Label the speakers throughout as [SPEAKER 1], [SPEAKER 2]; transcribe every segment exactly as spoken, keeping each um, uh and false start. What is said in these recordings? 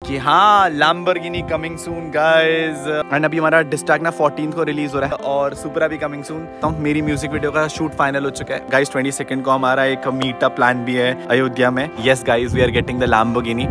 [SPEAKER 1] कि हाँ Lamborghini coming soon guys. And अभी हमारा डिस्ट्रैक्ट ना फोर्टीन को रिलीज हो रहा है और सुपरा भी कमिंग सून। तो मेरी म्यूजिक वीडियो का शूट फाइनल हो चुका है गाइज। ट्वेंटी सेकंड को हमारा एक मीटअप प्लान भी है अयोध्या में। Yes guys, we are getting the Lamborghini।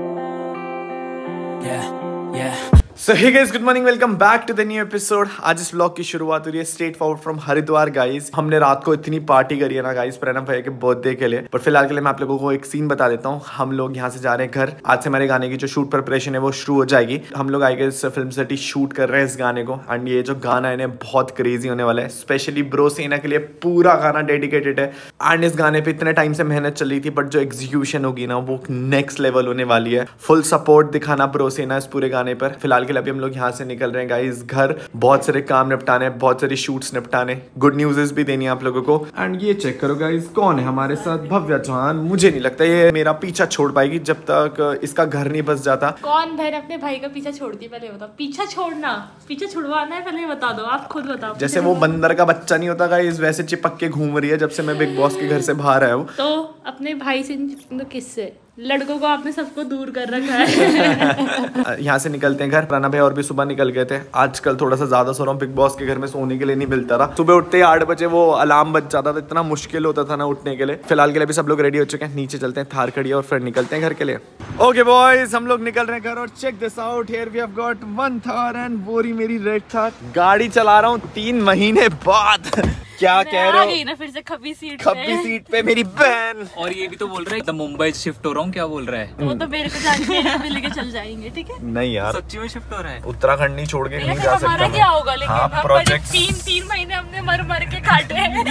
[SPEAKER 1] So hey guys, good morning, welcome back to the new episode। आज इस व्लॉग की शुरुआत हो रही है straight forward from Haridwar guys. हमने रात को इतनी पार्टी करी है ना गाइज प्रणव भैया के बर्थडे के लिए, पर फिलहाल के लिए मैं आप लोगों को एक सीन बता देता हूँ। हम लोग यहाँ से जा रहे हैं घर। आज से हमारे गाने की जो शूट प्रिपरेशन है वो शुरू हो जाएगी। हम लोग आएंगे इस फिल्म सिटी शूट कर रहे हैं इस गाने को। एंड ये जो गाना है बहुत क्रेजी होने वाला है, स्पेशली ब्रो सेना के लिए पूरा गाना डेडिकेटेड है। एंड इस गाने पे इतने टाइम से मेहनत चल रही थी, बट जो एग्जीक्यूशन होगी ना वो नेक्स्ट लेवल होने वाली है। फुल सपोर्ट दिखाना ब्रो सेना इस पूरे गाने पर। फिलहाल के लिए अभी हम लोग यहाँ से निकल रहे हैं गाइस घर। बहुत सारे काम निपटाने, बहुत सारी शूट्स निपटाने, गुड न्यूज़ भी देनी है आप लोगों को। एंड ये चेक करो गाइस, कौन है हमारे साथ? भव्या चौहान। मुझे नहीं लगता ये मेरा पीछा छोड़ पाएगी जब तक इसका घर नहीं बस जाता।
[SPEAKER 2] कौन बहन अपने भाई का पीछा छोड़ती है? पहले बताओ। पीछा छोड़ना, पीछा छुड़वाना है, पहले बता दो। आप खुद बताओ।
[SPEAKER 1] जैसे वो बंदर का बच्चा नहीं होता गाइस, वैसे चिपक के घूम रही है जब से मैं बिग बॉस के घर से बाहर आया हूँ।
[SPEAKER 2] तो अपने भाई से तो किससे? लड़कों को आपने सबको दूर कर रखा है।
[SPEAKER 1] यहाँ से निकलते हैं घर। राना भाई और भी सुबह निकल गए थे। आजकल थोड़ा सा ज्यादा सो रहा हूँ, बिग बॉस के घर में सोने के लिए नहीं मिलता रहा। सुबह उठते ही आठ बजे वो अलार्म बज जाता था, इतना मुश्किल होता था ना उठने के लिए। फिलहाल के लिए भी सब लोग रेडी हो चुके हैं, नीचे चलते हैं, थार खड़ी है और फिर निकलते हैं घर के लिए। ओके बॉयज, हम लोग निकल रहे हैं घर और check this out, here we have got one Thar and बोरी मेरी रेड थार। गाड़ी चला रहा हूँ तीन महीने बाद। क्या कह रहे हो?
[SPEAKER 2] ना फिर से खब्बी सीट
[SPEAKER 1] खब्बी सीट पे मेरी बहन।
[SPEAKER 3] और ये भी तो बोल रहा है मुंबई शिफ्ट हो रहा हूँ, क्या बोल रहा है?
[SPEAKER 2] वो तो मेरे को जानते हैं, हम लेके चल जाएंगे। ठीक है?
[SPEAKER 1] नहीं यार,
[SPEAKER 3] सच्ची में शिफ्ट हो रहा है।
[SPEAKER 1] उत्तराखंड नहीं छोड़ के नहीं जा सकता।
[SPEAKER 2] हमारा क्या होगा? लेकिन
[SPEAKER 1] हाँ,
[SPEAKER 2] हम
[SPEAKER 1] प्रोजेक्ट
[SPEAKER 2] तीन तीन महीने हमने मर मर के काटे हैं।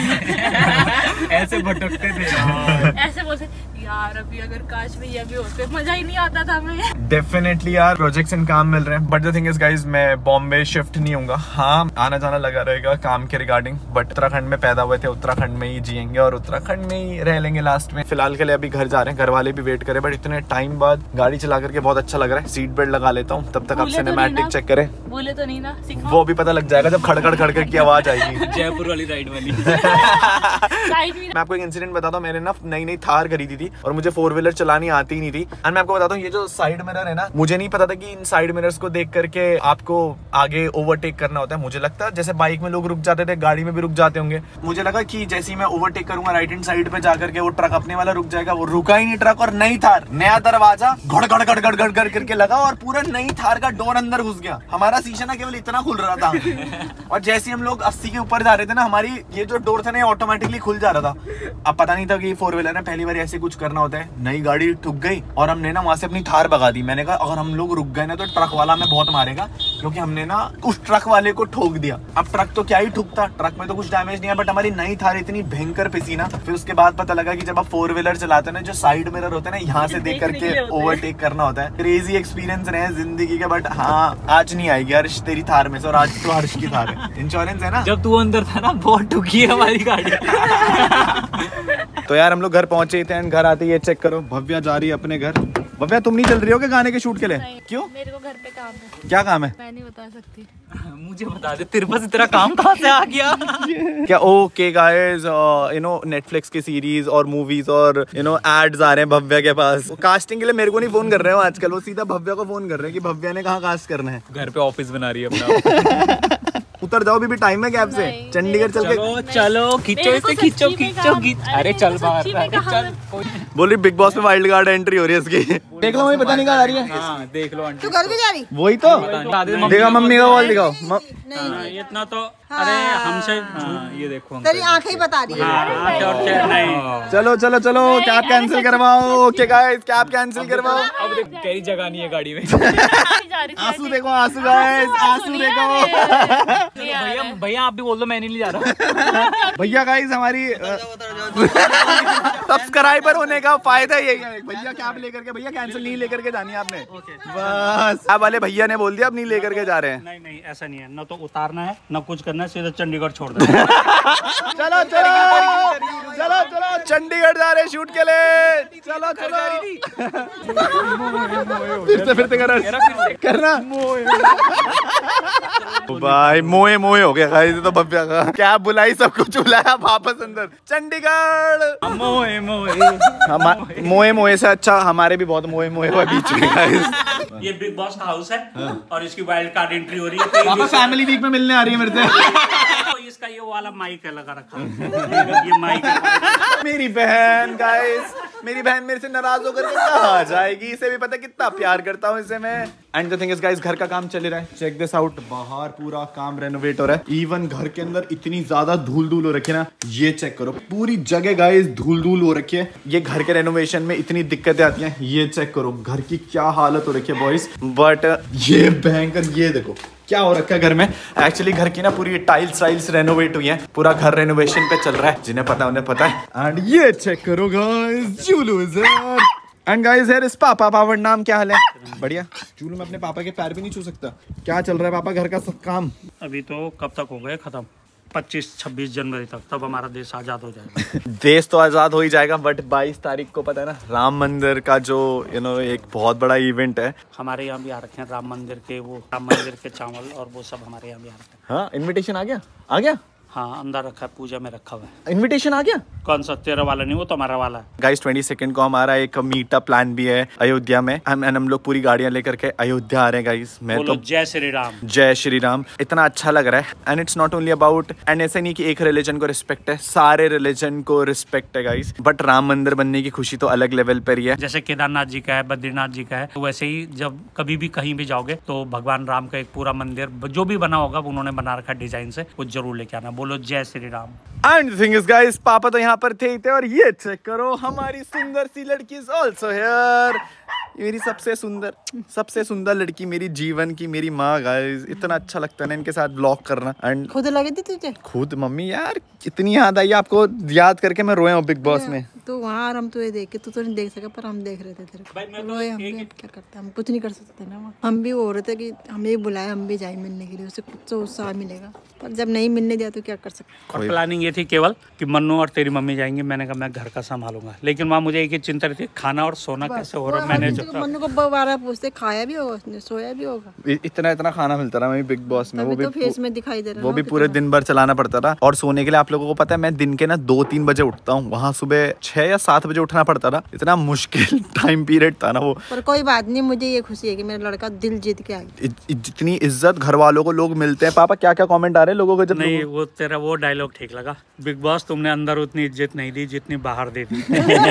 [SPEAKER 3] ऐसे भटकते थे।
[SPEAKER 2] ऐसे बोलते यार, अभी अगर काश भैया भी होते मजा ही नहीं आता था हमें।
[SPEAKER 1] डेफिनेटली यार, प्रोजेक्ट्स एंड काम मिल रहे हैं। But the thing is guys, मैं बॉम्बे शिफ्ट नहीं होऊंगा। हाँ, आना जाना लगा रहेगा काम के रिगार्डिंग, बट उत्तराखंड में पैदा हुए थे, उत्तराखंड में ही जिएंगे और उत्तराखंड में ही रह लेंगे लास्ट में। फिलहाल के लिए अभी घर जा रहे हैं, घर वाले भी वेट करें, बट इतने टाइम बाद गाड़ी चला करके बहुत अच्छा लग रहा है। सीट बेल्ट लगा लेता हूँ, तब तक आप सिनेमैटिक चेक करें।
[SPEAKER 2] बोले तो नहीं ना?
[SPEAKER 1] वो भी पता लग जाएगा जब खड़खड़ खड़खड़ की आवाज आएगी।
[SPEAKER 3] जयपुर वाली राइड वाली।
[SPEAKER 1] मैं आपको एक इंसिडेंट बताता हूँ। मैंने ना नई नई थार खरीदी थी और मुझे फोर व्हीलर चलानी आती ही नहीं थी। एंड मैं आपको बताता हूँ, ये जो साइड मिरर है ना, मुझे नहीं पता था कि इन साइड मिरर्स को देख करके आपको आगे ओवरटेक करना होता है। मुझे लगता है जैसे बाइक में लोग रुक जाते थे, गाड़ी में भी रुक जाते होंगे। मुझे लगा कि जैसे ही मैं ओवरटेक करूंगा राइट हैंड साइड पे जाकर के वो ट्रक अपने वाला रुक जाएगा। वो रुका ही नहीं ट्रक, और नई थार, नया दरवाजा घड़ घड़ घड़ घड़ घड़ करके लगा और पूरा नई थार का डोर अंदर घुस गया। हमारा शीशा ना केवल इतना खुल रहा था और जैसे ही हम लोग अस्सी के ऊपर जा रहे थे ना, हमारी ये जो डोर था ना ऑटोमेटिकली खुल जा रहा था। अब पता नहीं था कि फोर व्हीलर है, पहली बार ऐसे कुछ करना होता है। नई गाड़ी ठुक गई और हमने ना वहां से अपनी थार भगा दी। मैंने कहा अगर हम लोग रुक गए ना तो ट्रक वाला हमें बहुत मारेगा, क्योंकि हमने ना उस ट्रक वाले को ठोक दिया। अब ट्रक तो क्या ही ठुकता, ट्रक में तो कुछ डैमेज नहीं है, बट हमारी नई थार इतनी भयंकर पिसी ना। फिर उसके बाद पता लगा कि जब आप फोर व्हीलर चलाते हैं ना, जो साइड मिरर होते हैं ना, यहाँ से देख करके ओवरटेक करना होता है। क्रेजी एक्सपीरियंस रहे जिंदगी के, बट हाँ आज नहीं आएगी हर्ष तेरी थार में से, और आज तो हर्ष की थार है। इंश्योरेंस है ना?
[SPEAKER 3] जब तू अंदर था ना बहुत ठुकी है हमारी गाड़ी।
[SPEAKER 1] तो यार हम लोग घर पहुंचे थे, घर आते ये चेक करो, भव्या जा रही है अपने घर। भव्या तुम नहीं चल रही हो क्या गाने के शूट के लिए? क्यों?
[SPEAKER 2] मेरे को घर पे काम है।
[SPEAKER 1] क्या काम है?
[SPEAKER 2] मैं नहीं बता सकती।
[SPEAKER 3] मुझे बता दे, तेरे पास इतना काम कहाँ से आ गया?
[SPEAKER 1] क्या? Okay guys, you know Netflix की सीरीज और मूवीज और यू नो एड्स आ रहे हैं भव्या के पास। कास्टिंग के लिए मेरे को नहीं फोन कर रहे हो आजकल, वो सीधा भव्या को फोन कर रहे हैं कि भव्या ने कहाँ कास्ट करना है।
[SPEAKER 3] घर पे ऑफिस बना रही है अपना।
[SPEAKER 1] उतर जाओ, भी, भी टाइम है कैब से। चंडीगढ़ चल के
[SPEAKER 3] चलो चलो खींचो इसे, खींचो खींचो खींचो। अरे चल बाहर चल।
[SPEAKER 1] बोल रही बिग बॉस में वाइल्ड कार्ड एंट्री हो रही है इसकी। देख लो, मुझे पता नहीं कहाँ आ रही है।
[SPEAKER 3] हाँ देख लो आंटी,
[SPEAKER 4] तू घर भी जा रही?
[SPEAKER 1] वही तो देखा, मम्मी का कॉल दिखाओ।
[SPEAKER 4] नहीं
[SPEAKER 5] इतना तो अरे हमसे
[SPEAKER 3] ये देखो
[SPEAKER 4] तेरी आंखें ही बता रही है।
[SPEAKER 1] चलो चलो चलो, कैब कैंसिल करवाओ। ओके गाइस, कैब कैंसिल करवाओ।
[SPEAKER 3] अब देख तेरी जगह नहीं है गाड़ी में।
[SPEAKER 1] आंसू देखो, आंसू गाइस, आंसू देखो।
[SPEAKER 3] भैया भैया आप भी बोल दो, मैं नहीं जा रहा।
[SPEAKER 1] भैया गाइस, हमारी सब्सक्राइबर होने का फायदा यही है। भैया कैब लेकर के, भैया कैंसिल नहीं लेकर के जानी है आपने। बस कैब वाले भैया ने बोल दिया अब नहीं लेकर के जा रहे हैं।
[SPEAKER 5] नहीं नहीं ऐसा नहीं है, न तो उतारना है न कुछ करना है, सीधा चंडीगढ़ छोड़ दो।
[SPEAKER 1] चलो चलो चलो चलो, चंडीगढ़ जा रहे शूट के लिए। चलो चलो, फिर से फिर से करना। भाई मोए मोए हो गया गाइस, तो भव्या का क्या बुलाई, सब कुछ बुलाया वापस अंदर। चंडीगढ़
[SPEAKER 5] मोए मोए
[SPEAKER 1] मोए मोए से अच्छा हमारे भी बहुत मोए मोए हुआ बीच में गाइस।
[SPEAKER 5] ये बिग बॉस का हाउस है और इसकी वाइल्ड कार्ड एंट्री हो रही है।
[SPEAKER 1] पापा फैमिली वीक में मिलने आ रही है मेरे से।
[SPEAKER 5] तो इसका ये वाला माइक है लगा रखा, ये माइक है।
[SPEAKER 1] मेरी बहन गाइस, मेरी बहन मेरे से नाराज होकर के कहाँ जाएगी, इसे भी पता कितना प्यार करता हूँ इसे मैं। And the thing is guys, घर का काम चल रहा है, चेक दिस आउट, बाहर पूरा काम रेनोवेट हो रहा है। इवन घर के अंदर इतनी ज्यादा धूल धूल हो रखी है ना, ये चेक करो, पूरी जगह गाइस धूल धूल हो रखी है। ये घर के रेनोवेशन में इतनी दिक्कतें आती हैं, ये चेक करो घर की क्या हालत हो रखी है बॉयज। बट ये भयंकर, ये देखो क्या हो रखा है घर में। एक्चुअली घर की ना पूरी टाइल्स वाइल्स रेनोवेट हुई है, पूरा घर रेनोवेशन पे चल रहा है, जिन्हें पता उन्हें पता है। एंड ये चेक करो guys, Zulu is here. And guys here is पापा। पापा नाम क्या हाल है? बढ़िया। जूलू मैं अपने पापा के पैर भी नहीं छू सकता। क्या चल रहा है पापा घर का सब काम?
[SPEAKER 5] अभी तो कब तक हो गए खत्म, पच्चीस छब्बीस जनवरी तक, तब हमारा देश आजाद हो जाएगा।
[SPEAKER 1] देश तो आजाद हो ही जाएगा, बट बाईस तारीख को पता है ना, राम मंदिर का जो यू नो एक बहुत बड़ा इवेंट है।
[SPEAKER 5] हमारे यहाँ भी आ रखे हैं राम मंदिर के, वो राम मंदिर के चावल और वो सब हमारे यहाँ भी आ रखे हैं।
[SPEAKER 1] हाँ इनविटेशन आ गया? आ गया?
[SPEAKER 5] हाँ अंदर रखा है, पूजा में रखा हुआ है।
[SPEAKER 1] इनविटेशन आ गया?
[SPEAKER 5] कौन सा तेरा वाला नहीं, वो तो हमारा वाला है।
[SPEAKER 1] गाइस ट्वेंटी सेकंड को हमारा एक मीटअप प्लान भी है अयोध्या में। हम हम लोग पूरी गाड़ियां लेकर के अयोध्या आ रहे हैं गाइस। मैं
[SPEAKER 5] बोलो
[SPEAKER 1] तो
[SPEAKER 5] जय श्री राम।
[SPEAKER 1] जय श्री राम। इतना अच्छा लग रहा है। And it's not only about, and ऐसे नहीं कि एक रिलीजन को रिस्पेक्ट है, सारे रिलीजन को रिस्पेक्ट है गाइस। बट राम मंदिर बनने की खुशी तो अलग लेवल पर ही है।
[SPEAKER 5] जैसे केदारनाथ जी का है, बद्रीनाथ जी का है, तो वैसे ही जब कभी भी कहीं भी जाओगे तो भगवान राम का एक पूरा मंदिर जो भी बना होगा उन्होंने बना रखा डिजाइन से, वो जरूर लेके आना। बोलो जय Shri Ram.
[SPEAKER 1] And thing is guys, पापा तो यहाँ पर थे ही थे, और ये चेक करो हमारी सुंदर सी लड़की इज आल्सो हियर। मेरी सबसे सुंदर सबसे सुंदर लड़की, मेरी जीवन की, मेरी माँ गाइस। इतना अच्छा लगता है ना इनके साथ ब्लॉग करना। एंड
[SPEAKER 4] खुद लगी थी तुझे?
[SPEAKER 1] खुद मम्मी यार, कितनी याद आई आपको, याद करके मैं रोया हूँ बिग बॉस में।
[SPEAKER 4] तो वहाँ और हम तुझे देख के, तू तो नहीं देख सका पर हम देख रहे थे तेरे
[SPEAKER 5] भाई मैं
[SPEAKER 4] को।
[SPEAKER 5] तो
[SPEAKER 4] रोए हम भी, क्या करते, हम कुछ नहीं कर सकते ना वहाँ। हम भी वो हो रहे थे कि हमें भी बुलाया, हम भी जाए मिलने के लिए, उसे कुछ तो उत्साह मिलेगा, पर जब नहीं मिलने दिया तो क्या कर सकते।
[SPEAKER 5] और प्लानिंग ये थी केवल कि मन्नू और तेरी मम्मी जाएंगी, मैंने कहा मैं घर का संभालूंगा, लेकिन वहाँ मुझे एक ही चिंता रहती, खाना और सोना कैसे हो रहा है। मैंने जो
[SPEAKER 4] मन्नू को बारह पूछते, खाया भी होगा उसने, सोया भी होगा।
[SPEAKER 1] इतना इतना खाना मिलता रहा मैं बिग बॉस में, वो भी
[SPEAKER 4] तो फेस में दिखाई दे रहा,
[SPEAKER 1] वो भी पूरे दिन भर चलाना पड़ता था। और सोने के लिए आप लोगों को पता है मैं दिन के ना दो तीन बजे उठता हूँ, वहाँ सुबह छह या सात बजे उठना पड़ता था। इतना मुश्किल टाइम पीरियड था ना वो।
[SPEAKER 4] पर कोई बात नहीं, मुझे ये खुशी है कि मेरा लड़का दिल जीत के आ गया।
[SPEAKER 1] जितनी इज्जत घर वालों को लोग मिलते हैं। पापा क्या क्या कमेंट आ रहे हैं लोगों को? जब
[SPEAKER 5] नहीं
[SPEAKER 1] लोगों...
[SPEAKER 5] वो तेरा वो डायलॉग ठीक लगा, बिग बॉस तुमने अंदर उतनी इज्जत नहीं दी जितनी बाहर दे दी।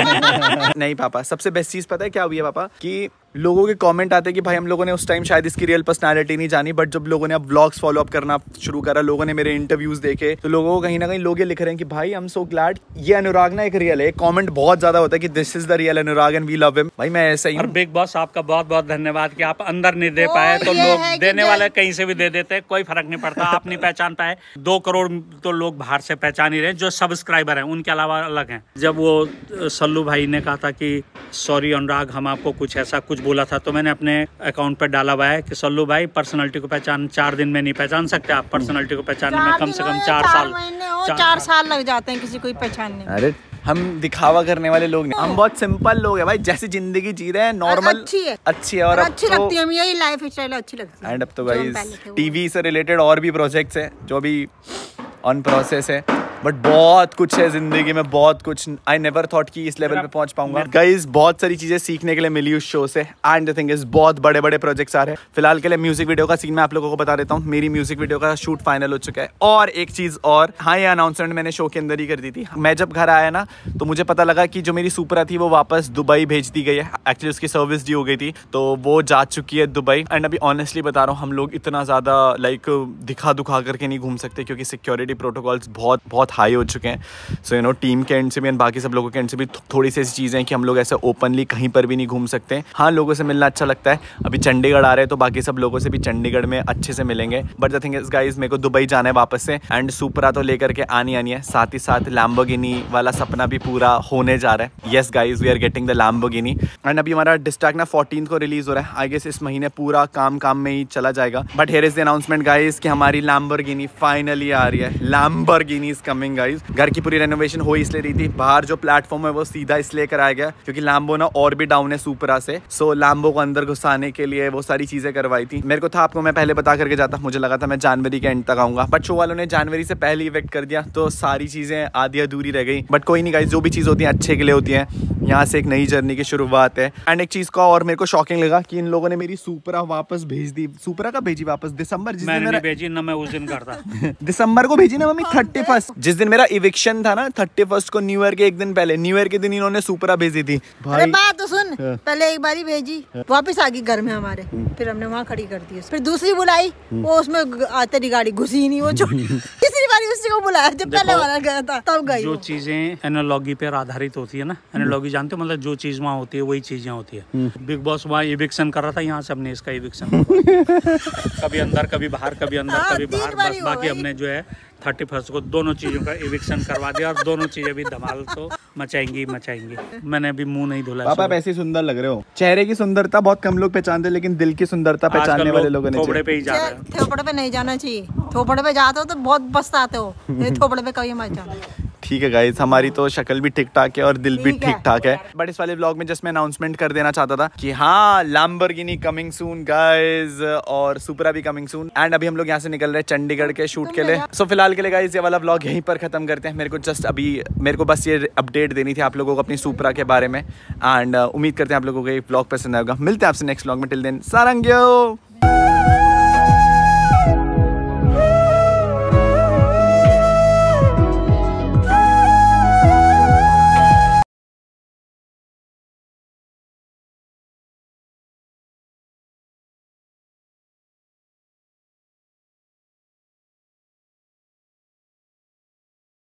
[SPEAKER 1] नहीं पापा, सबसे बेस्ट चीज पता है क्या हुई है पापा, कि लोगों के कमेंट आते हैं कि भाई हम लोगों ने उस टाइम शायद इसकी रियल पर्सनालिटी नहीं जानी, बट जब लोगों ने अब व्लॉग्स फॉलो अप करना शुरू करा, लोगों ने मेरे इंटरव्यूज देखे, तो लोगों को कहीं ना कहीं लोग ये लिख रहे हैं कि भाई आई एम सो ग्लैड ये अनुराग ना एक रियल है। कमेंट बहुत ज्यादा होता है कि this is the real Anurag and we love him. भाई मैं ऐसा ही
[SPEAKER 5] और
[SPEAKER 1] हूं।
[SPEAKER 5] बिग बॉस आपका बहुत बहुत धन्यवाद कि आप अंदर नहीं दे पाए, तो
[SPEAKER 4] ये
[SPEAKER 5] लोग
[SPEAKER 4] है कि
[SPEAKER 5] देने
[SPEAKER 4] जो-
[SPEAKER 5] वाले कहीं से भी दे देते हैं, कोई फर्क नहीं पड़ता। आप नहीं पहचान पाए, दो करोड़ तो लोग बाहर से पहचान ही रहे, जो सब्सक्राइबर हैं उनके अलावा अलग हैं। जब वो अ, सल्लू भाई ने कहा था कि सॉरी अनुराग हम आपको कुछ ऐसा कुछ बोला था, तो मैंने अपने अकाउंट पर डाला हुआ है कि सल्लू भाई पर्सनालिटी को पहचान चार दिन में नहीं पहचान सकते आप, पर्सनालिटी को पहचानने में कम से कम चार साल
[SPEAKER 4] महीने हो,
[SPEAKER 5] चार
[SPEAKER 4] चार साल लग जाते हैं किसी को पहचानने में।
[SPEAKER 1] अरे हम दिखावा करने वाले लोग नहीं, हम बहुत सिंपल लोग हैं भाई, जैसी जिंदगी जी रहे हैं नॉर्मल,
[SPEAKER 4] अच्छी है
[SPEAKER 1] अच्छी है। और
[SPEAKER 4] और
[SPEAKER 1] अब
[SPEAKER 4] अच्छी
[SPEAKER 1] तो-
[SPEAKER 4] लगती है, यही लाइफ स्टाइल अच्छी लगती है।
[SPEAKER 1] एंड अब तो
[SPEAKER 4] जो हम
[SPEAKER 1] गाइस
[SPEAKER 4] पहले थे वो।
[SPEAKER 1] टीवी से रिलेटेड और भी प्रोजेक्ट्स हैं जो भी ऑन प्रोसेस है, बट बहुत कुछ है जिंदगी में, बहुत कुछ। आई नेवर थॉट कि इस लेवल पे पहुंच पाऊंगा गाइस। बहुत सारी चीजें सीखने के लिए मिली उस शो से। एंड द थिंग इज बहुत बड़े बड़े प्रोजेक्ट्स आ रहे हैं। फिलहाल के लिए म्यूजिक वीडियो का सीन मैं आप लोगों को बता देता हूँ। मेरी म्यूजिक वीडियो का शूट फाइनल हो चुका है। और एक चीज और, हाँ ये अनाउंसमेंट मैंने शो के अंदर ही कर दी थी। मैं जब घर आया ना तो मुझे पता लगा कि जो मेरी सुपरा थी वो वापस दुबई भेज दी गई है। एक्चुअली उसकी सर्विस डी हो गई थी, तो वो जा चुकी है दुबई। एंड अभी ऑनेस्टली बता रहा हूँ, हम लोग इतना ज्यादा लाइक दिखा दुखा करके नहीं घूम सकते, क्योंकि सिक्योरिटी प्रोटोकॉल्स बहुत बहुत हाई हो चुके हैं। सो यू नो टीम के एंड से भी एंड बाकी सब लोगों के एंड से भी थोड़ी सी ऐसी चीज़ें हैं कि हम लोग ऐसे ओपनली कहीं पर भी नहीं घूम सकते। हाँ लोगों से मिलना अच्छा लगता है। अभी चंडीगढ़ आ रहे हैं तो बाकी सब लोगों से भी चंडीगढ़ में अच्छे से मिलेंगे। But the thing is guys, मेरे को दुबई जाना है वापस से, एंड सुपरा तो लेकर के आनी आनी है। साथ ही साथ लैम्बोर्गिनी वाला सपना भी पूरा होने जा रहा है। Yes guys, we are getting the Lamborghini. And अभी हमारा डिस्ट्रैक्ट ना फोर्टीन को रिलीज हो रहा है। आई गेस इस महीने पूरा काम काम में ही चला जाएगा। But here is the announcement guys कि हमारी लैम्बोर्गिनी फाइनली आ रही है। Lamborghini is coming. Coming guys. घर की पूरी रेनोवेशन हो इसलिए रही थी, बाहर जो प्लेटफॉर्म है वो सीधा इसलिए कराया गया क्योंकि लैम्बो ना और भी डाउन है सुपरा से, सो लैम्बो को अंदर घुसाने के लिए वो सारी चीजें करवाई थी। मेरे को था आपको मैं पहले बता करके जाता, मुझे लगा था मैं जनवरी के एंड तक आऊंगा, बट शो वालों ने जनवरी से पहले इवेक्ट कर दिया तो सारी चीजें आधी अधूरी रह गई। बट कोई नहीं गाइज, जो भी चीज होती है अच्छे के लिए होती है। यहाँ से एक नई जर्नी की शुरुआत है। एंड एक चीज का और मेरे को शॉकिंग लगा कि इन लोगों ने मेरी सुपरा वापस भेज दी। सुपरा का भेजी वापस दिसंबर, जिस दिन मेरा
[SPEAKER 5] भेजी ना, मैं उस दिन करता
[SPEAKER 1] दिसंबर को भेजी ना मम्मी, थर्टी फर्स्ट जिस दिन मेरा इविक्शन था ना, थर्टी फर्स्ट को न्यू ईयर के एक दिन पहले, न्यू ईयर के दिन इन्होंने सुपरा भेजी थी भाई।
[SPEAKER 4] बात तो सुन, पहले एक बारी भेजी, वापस आ गई घर में हमारे, फिर हमने वहाँ खड़ी कर दी। फिर दूसरी बुलाई, वो उसमें तेरी गाड़ी घुसी ही नहीं, वो तीसरी बारी उसी को बुलाया जब पहले वाला गया था तब गई।
[SPEAKER 5] जो चीजें एनालॉगी पर आधारित होती है ना, एनालॉगी जानते हो, मतलब जो चीज वहाँ होती है वही चीजें होती है। बिग बॉस वहाँ इविक्शन कर रहा था, यहाँ से हमने इसका इविक्शन कभी अंदर कभी बाहर, कभी अंदर कभी बाहर, बस बाकी हमने जो है थर्टी फर्स्ट को दोनों चीजों का इविक्शन करवा दिया और दोनों चीजें भी धमाल तो मचाएंगी मचाएंगी। मैंने अभी मुंह नहीं धुला।
[SPEAKER 1] पापा आप ऐसे सुंदर लग रहे हो। चेहरे की सुंदरता बहुत कम लोग पहचानते, लेकिन दिल की सुंदरता पहचानने वाले लोगों ने
[SPEAKER 5] थोपड़े पे ही जा रहे हैं।
[SPEAKER 4] थोपड़े पे नहीं जाना चाहिए, थोपड़े पे जाते हो तो बहुत पछताते हो, थोपड़े पे कभी मत जाना।
[SPEAKER 1] ठीक है गाइस, हमारी तो शक्ल भी ठीक ठाक है और दिल भी ठीक ठाक है। बट इस वाले व्लॉग में जस्ट मैं अनाउंसमेंट कर देना चाहता था कि हाँ, लैम्बोर्गिनी कमिंग सून गाइस, और सुपरा भी कमिंग सून। एंड अभी हम लोग यहाँ से निकल रहे हैं चंडीगढ़ के शूट के लिए। सो so, फिलहाल के लिए गाइस ये वाला व्लॉग यहीं पर खत्म करते हैं। मेरे को जस्ट अभी मेरे को बस ये अपडेट देनी थी आप लोगों को अपनी सुपरा के बारे में। एंड uh, उम्मीद करते हैं आप लोगों को ये व्लॉग पसंद आएगा। मिलते हैं आपसे नेक्स्ट व्लॉग में। Till then सारंग्यो।